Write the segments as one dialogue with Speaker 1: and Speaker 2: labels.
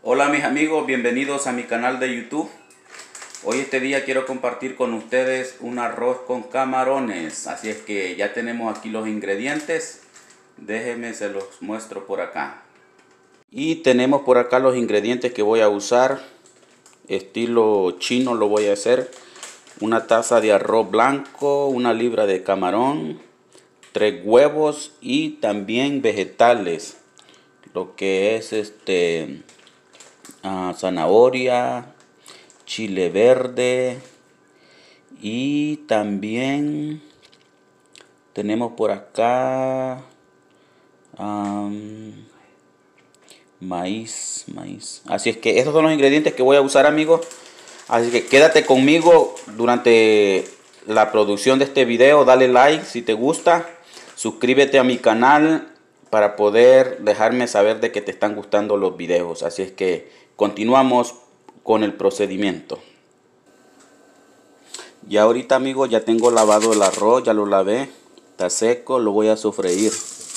Speaker 1: Hola mis amigos, bienvenidos a mi canal de YouTube. Hoy este día quiero compartir con ustedes un arroz con camarones. Así es que ya tenemos aquí los ingredientes. Déjenme se los muestro por acá. Y tenemos por acá los ingredientes que voy a usar. Estilo chino lo voy a hacer. Una taza de arroz blanco, una libra de camarón, 3 huevos y también vegetales. Lo que es zanahoria, chile verde y también tenemos por acá maíz. Así es que estos son los ingredientes que voy a usar, amigos. Así que quédate conmigo durante la producción de este video. Dale like si te gusta, suscríbete a mi canal para poder dejarme saber de que te están gustando los videos. Así es que continuamos con el procedimiento. Ya ahorita, amigos, ya tengo lavado el arroz, ya lo lavé, está seco, lo voy a sofreír.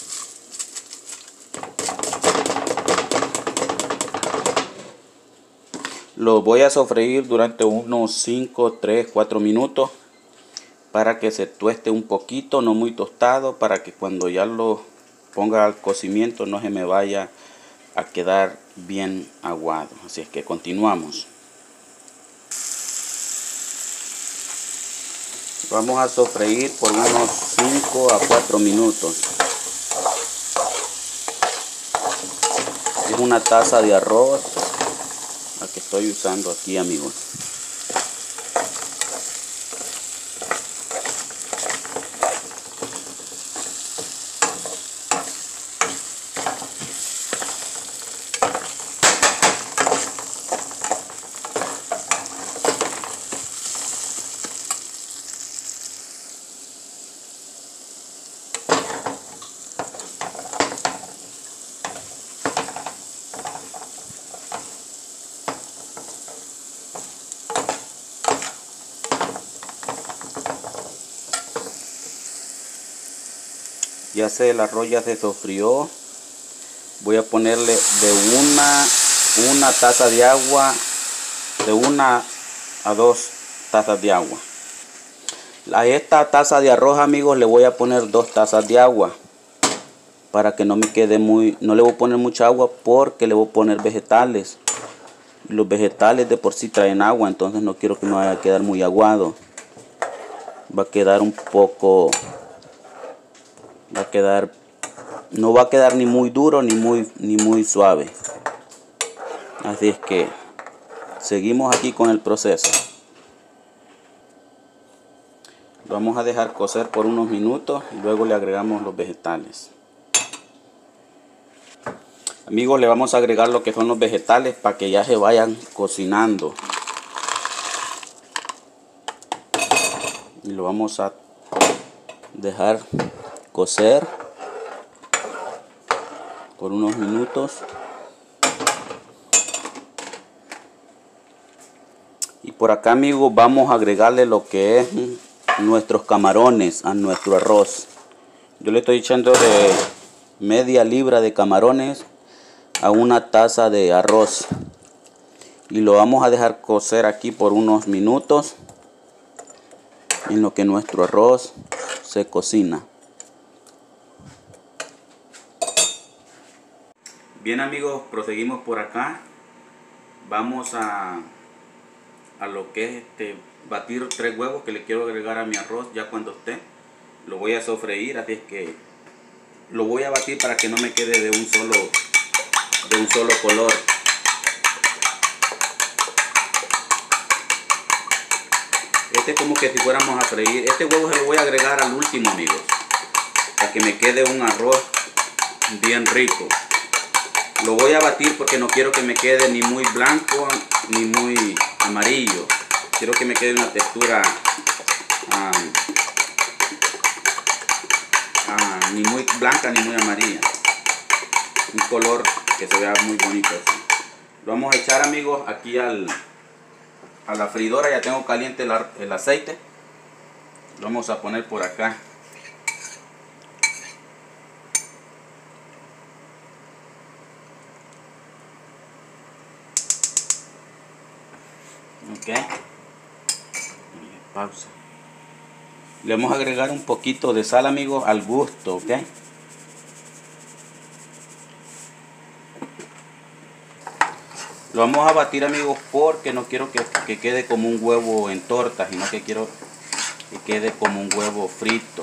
Speaker 1: Lo voy a sofreír durante unos 5, 3, 4 minutos para que se tueste un poquito, no muy tostado, para que cuando ya lo ponga al cocimiento no se me vaya a quedar bien aguado. Así es que continuamos. Vamos a sofreír por unos 5 a 4 minutos. Es una taza de arroz la que estoy usando aquí, amigos. Ya el arroz ya se sofrió. Voy a ponerle de una taza de agua, de 1 a 2 tazas de agua. A esta taza de arroz, amigos, le voy a poner 2 tazas de agua para que no me quede no le voy a poner mucha agua porque le voy a poner vegetales. Los vegetales de por sí traen agua, entonces no quiero que me vaya a quedar muy aguado. Va a quedar un poco, no va a quedar ni muy duro ni muy suave. Así es que seguimos aquí con el proceso. Lo vamos a dejar cocer por unos minutos y luego le agregamos los vegetales. Amigos, le vamos a agregar lo que son los vegetales para que ya se vayan cocinando. Y lo vamos a dejar cocer por unos minutos. Y por acá, amigos, vamos a agregarle lo que es nuestros camarones a nuestro arroz. Yo le estoy echando de media libra de camarones a 1 taza de arroz. Y lo vamos a dejar cocer aquí por unos minutos en lo que nuestro arroz se cocina. Bien, amigos, proseguimos por acá. Vamos a lo que es batir 3 huevos que le quiero agregar a mi arroz. Ya cuando esté lo voy a sofreír, así es que lo voy a batir para que no me quede de un solo color. Este es como que si fuéramos a freír. Este huevo se lo voy a agregar al último, amigos, para que me quede un arroz bien rico. Lo voy a batir porque no quiero que me quede ni muy blanco ni muy amarillo. Quiero que me quede una textura ni muy blanca ni muy amarilla. Un color que se vea muy bonito así. Lo vamos a echar, amigos, aquí a la freidora. Ya tengo caliente el aceite. Lo vamos a poner por acá. Ok. Pausa. Le vamos a agregar un poquito de sal, amigos, al gusto, ok. Lo vamos a batir, amigos, porque no quiero que quede como un huevo en torta, sino que quiero que quede como un huevo frito.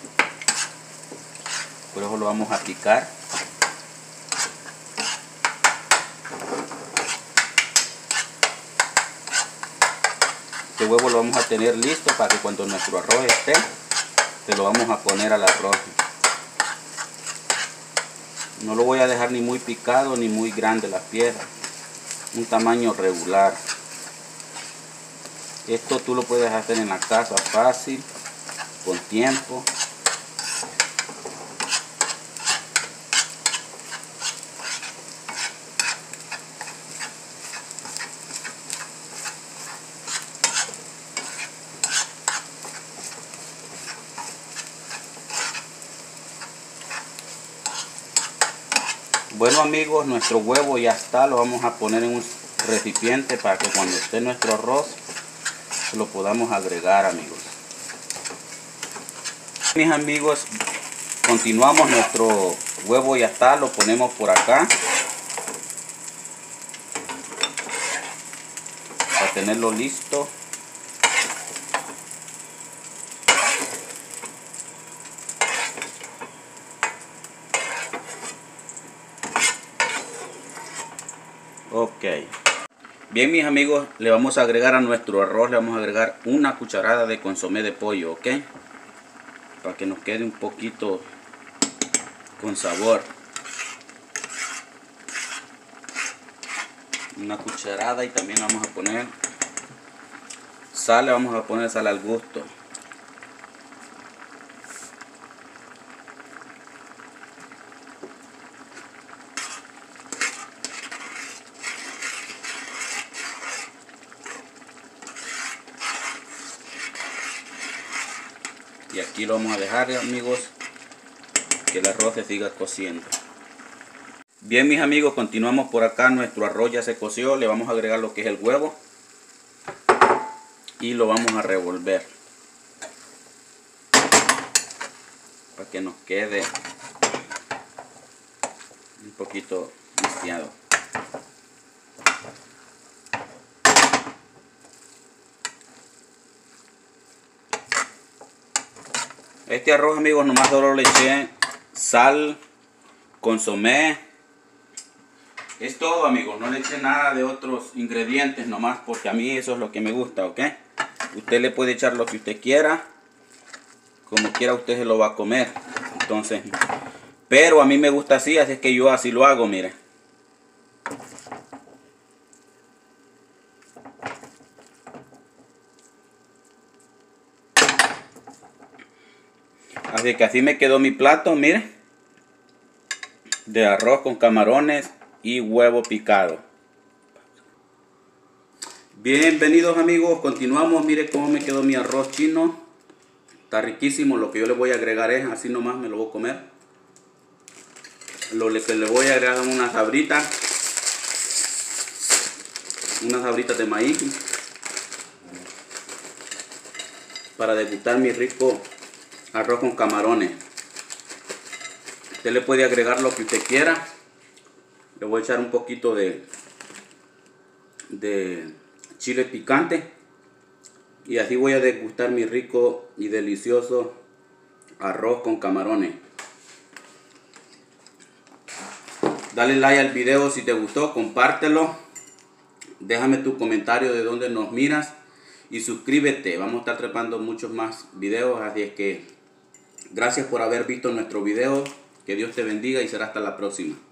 Speaker 1: Por eso lo vamos a picar. Este huevo lo vamos a tener listo para que cuando nuestro arroz esté, se lo vamos a poner al arroz. No lo voy a dejar ni muy picado ni muy grande las piezas. Un tamaño regular. Esto tú lo puedes hacer en la casa fácil, con tiempo. Bueno, amigos, nuestro huevo ya está. Lo vamos a poner en un recipiente para que cuando esté nuestro arroz lo podamos agregar, amigos. Mis amigos, continuamos. Nuestro huevo ya está, lo ponemos por acá para tenerlo listo. Ok. Bien, mis amigos, le vamos a agregar a nuestro arroz, le vamos a agregar una cucharada de consomé de pollo, ok, para que nos quede un poquito con sabor. Una cucharada, y también vamos a poner sal, le vamos a poner sal al gusto. Y aquí lo vamos a dejar, amigos, que el arroz se siga cociendo. Bien, mis amigos, continuamos por acá. Nuestro arroz ya se coció. Le vamos a agregar lo que es el huevo y lo vamos a revolver para que nos quede un poquito mezclado. Este arroz, amigos, nomás solo le eché sal, consomé. Es todo, amigos. No le eché nada de otros ingredientes, nomás porque a mí eso es lo que me gusta, ¿ok? Usted le puede echar lo que usted quiera. Como quiera usted se lo va a comer. Entonces, pero a mí me gusta así es que yo así lo hago, mire. Así que así me quedó mi plato, mire, de arroz con camarones y huevo picado. Bienvenidos, amigos, continuamos. Mire cómo me quedó mi arroz chino. Está riquísimo. Lo que yo le voy a agregar es, así nomás me lo voy a comer. Lo que le voy a agregar son unas sabritas de maíz para degustar mi rico arroz con camarones. Usted le puede agregar lo que usted quiera. Le voy a echar un poquito de chile picante. Y así voy a degustar mi rico y delicioso arroz con camarones. Dale like al video si te gustó, compártelo. Déjame tu comentario de dónde nos miras. Y suscríbete. Vamos a estar trepando muchos más videos. Así es que gracias por haber visto nuestro video. Que Dios te bendiga y será hasta la próxima.